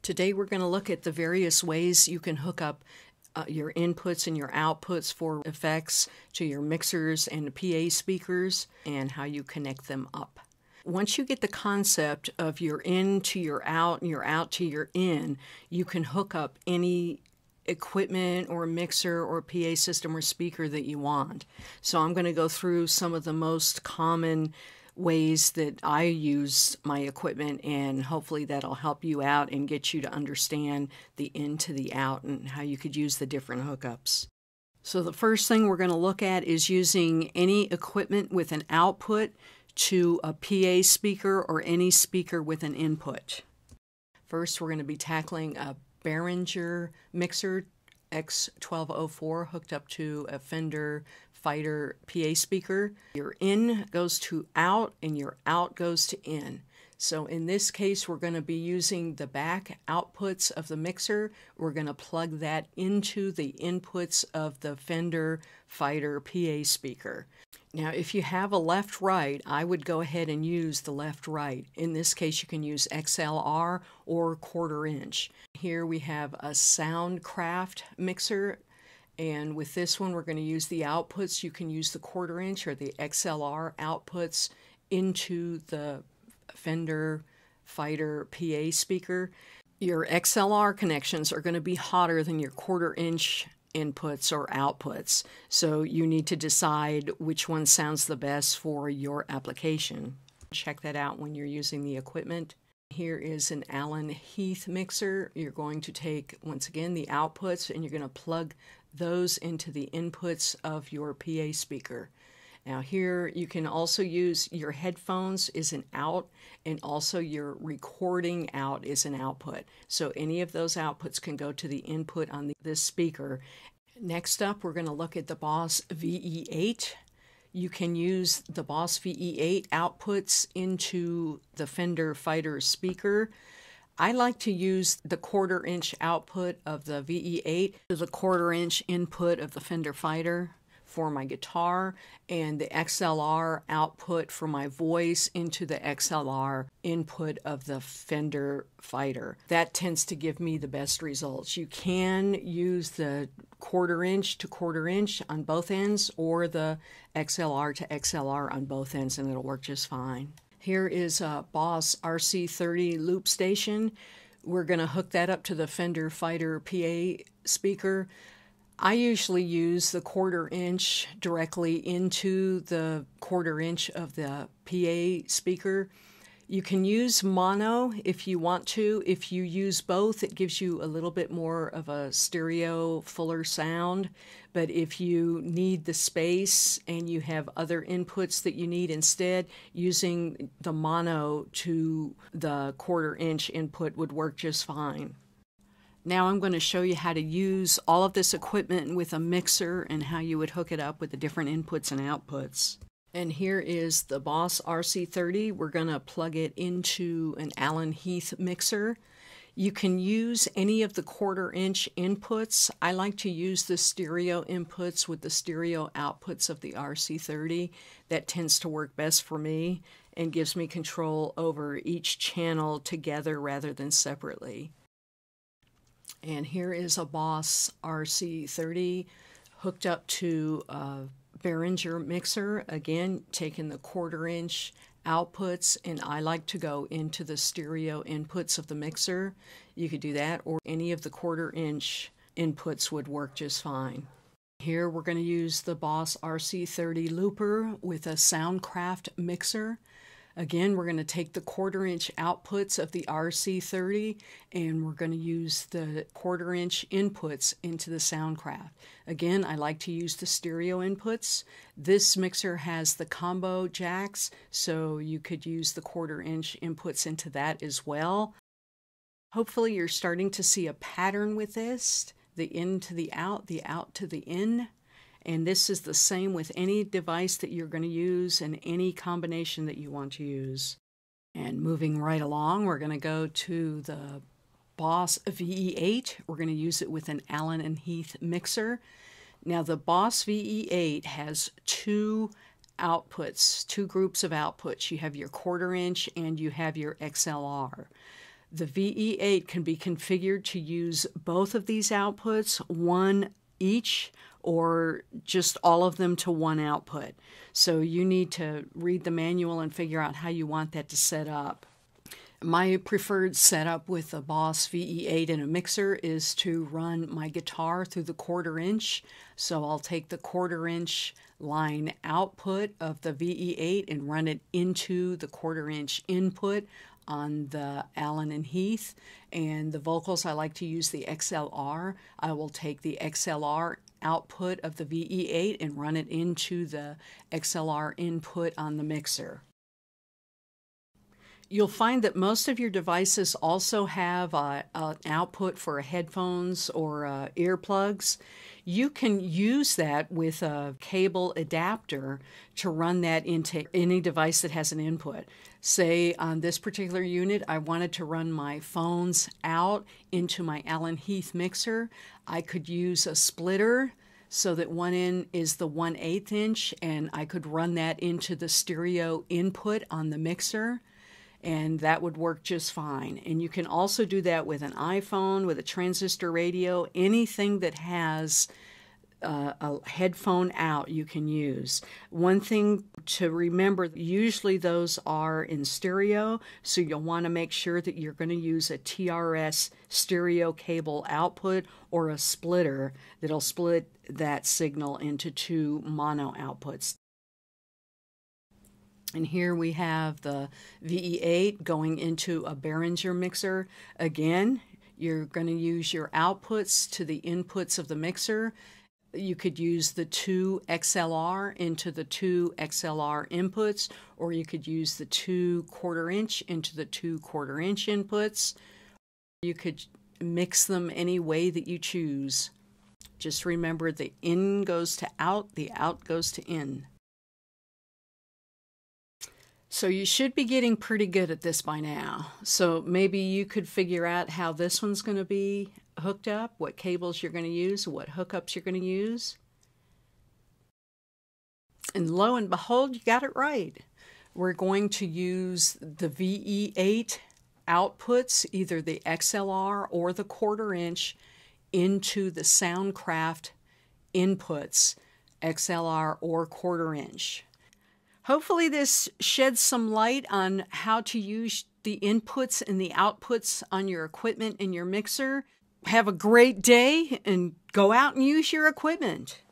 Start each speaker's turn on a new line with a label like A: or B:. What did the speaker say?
A: Today we're going to look at the various ways you can hook up your inputs and your outputs for effects to your mixers and PA speakers and how you connect them up. Once you get the concept of your in to your out and your out to your in, you can hook up any equipment or mixer or PA system or speaker that you want. So I'm going to go through some of the most common ways that I use my equipment, and hopefully that'll help you out and get you to understand the in to the out and how you could use the different hookups. So the first thing we're going to look at is using any equipment with an output to a PA speaker or any speaker with an input. First, we're going to be tackling a Behringer mixer X1204 hooked up to a Fender Fighter PA speaker. Your in goes to out and your out goes to in. So in this case, we're going to be using the back outputs of the mixer. We're going to plug that into the inputs of the Fender Fighter PA speaker. Now, if you have a left-right, I would go ahead and use the left-right. In this case, you can use XLR or 1/4 inch. Here we have a Soundcraft mixer, and with this one, we're going to use the outputs. You can use the 1/4 inch or the XLR outputs into the Fender Fighter PA speaker. Your XLR connections are going to be hotter than your 1/4 inch inputs or outputs, so you need to decide which one sounds the best for your application. Check that out when you're using the equipment. Here is an Allen Heath mixer. You're going to take, once again, the outputs and you're going to plug those into the inputs of your PA speaker. Now here you can also use your headphones is an out, and also your recording out is an output. So any of those outputs can go to the input on this speaker. Next up, we're going to look at the Boss VE-8. You can use the Boss VE-8 outputs into the Fender Fighter speaker. I like to use the 1/4 inch output of the VE-8 to the 1/4 inch input of the Fender Fighter for my guitar, and the XLR output for my voice into the XLR input of the Fender Fighter. That tends to give me the best results. You can use the 1/4 inch to 1/4 inch on both ends, or the XLR to XLR on both ends, and it'll work just fine. Here is a Boss RC-30 loop station. We're going to hook that up to the Fender Fighter PA speaker. I usually use the 1/4 inch directly into the 1/4 inch of the PA speaker. You can use mono if you want to. If you use both, it gives you a little bit more of a stereo, fuller sound. But if you need the space and you have other inputs that you need instead, using the mono to the 1/4 inch input would work just fine. Now I'm going to show you how to use all of this equipment with a mixer and how you would hook it up with the different inputs and outputs. And here is the Boss RC-30. We're going to plug it into an Allen Heath mixer. You can use any of the 1/4 inch inputs. I like to use the stereo inputs with the stereo outputs of the RC-30. That tends to work best for me and gives me control over each channel together rather than separately. And here is a Boss RC-30 hooked up to a Behringer mixer. Again, taking the 1/4 inch outputs, and I like to go into the stereo inputs of the mixer. You could do that, or any of the 1/4 inch inputs would work just fine. Here we're going to use the Boss RC-30 looper with a Soundcraft mixer. Again, we're going to take the 1/4 inch outputs of the RC-30 and we're going to use the 1/4 inch inputs into the Soundcraft. Again, I like to use the stereo inputs. This mixer has the combo jacks, so you could use the 1/4 inch inputs into that as well. Hopefully you're starting to see a pattern with this, the in to the out to the in. And this is the same with any device that you're going to use and any combination that you want to use. And moving right along, we're going to go to the Boss VE-8. We're going to use it with an Allen Heath mixer. Now the Boss VE-8 has two outputs, two groups of outputs. You have your 1/4 inch and you have your XLR. The VE-8 can be configured to use both of these outputs, one each, or just all of them to one output. So you need to read the manual and figure out how you want that to set up. My preferred setup with a Boss VE-8 and a mixer is to run my guitar through the 1/4 inch. So I'll take the 1/4 inch line output of the VE-8 and run it into the 1/4 inch input on the Allen and Heath. And the vocals, I like to use the XLR. I will take the XLR output of the VE-8 and run it into the XLR input on the mixer. You'll find that most of your devices also have an output for headphones or earplugs. You can use that with a cable adapter to run that into any device that has an input. Say on this particular unit, I wanted to run my phones out into my Allen Heath mixer. I could use a splitter so that one end is the 1/8 inch, and I could run that into the stereo input on the mixer, and that would work just fine. And you can also do that with an iPhone, with a transistor radio, anything that has a headphone out you can use. One thing to remember, usually those are in stereo, so you'll want to make sure that you're going to use a TRS stereo cable output or a splitter that'll split that signal into 2 mono outputs. And here we have the VE-8 going into a Behringer mixer. Again, you're going to use your outputs to the inputs of the mixer. You could use the 2 XLR into the 2 XLR inputs, or you could use the 2 1/4 inch into the 2 1/4 inch inputs. You could mix them any way that you choose. Just remember, the in goes to out, the out goes to in. So you should be getting pretty good at this by now. So maybe you could figure out how this one's going to be hooked up, what cables you're going to use, what hookups you're going to use. And lo and behold, you got it right. We're going to use the VE-8 outputs, either the XLR or the 1/4 inch, into the Soundcraft inputs, XLR or 1/4 inch. Hopefully this sheds some light on how to use the inputs and the outputs on your equipment in your mixer. Have a great day and go out and use your equipment.